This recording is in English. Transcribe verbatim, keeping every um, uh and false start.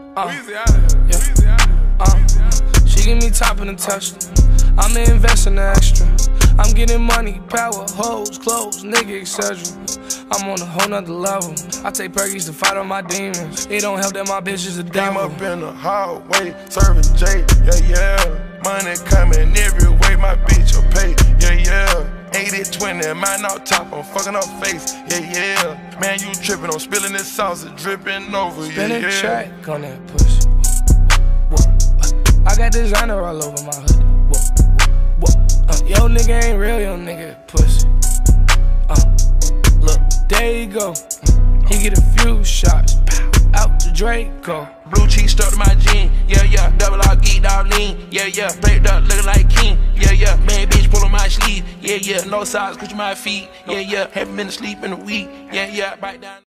Uh, yeah. uh, she give me top in the touch. I'ma invest in the extra. I'm getting money, power, hoes, clothes, nigga, et cetera. I'm on a whole nother level. I take perkies to fight on my demons. It don't help that my bitch is a devil. Came up in the hallway, serving J, yeah, yeah. Money coming every way, my bitch will pay, yeah, yeah. eighty twenty, mine out top, I'm fucking up face, yeah, yeah. Man, you tripping, I'm spilling this sauce, it's dripping over, yeah, Spin a yeah. track on that pussy. I got designer all over my hoodie. Uh, yo nigga ain't real, yo nigga pussy. Uh, look, there you go. He get a few shots, pow, out to Draco. Blue cheese stuck to my jean, yeah, yeah. Double R, geeked out lean, yeah, yeah. Baked up, looking like king, yeah, yeah. Man, bitch, pull on my sleeve, yeah, yeah. No socks, cushion my feet, yeah, yeah. Haven't been asleep in a week, yeah, yeah. Bite down.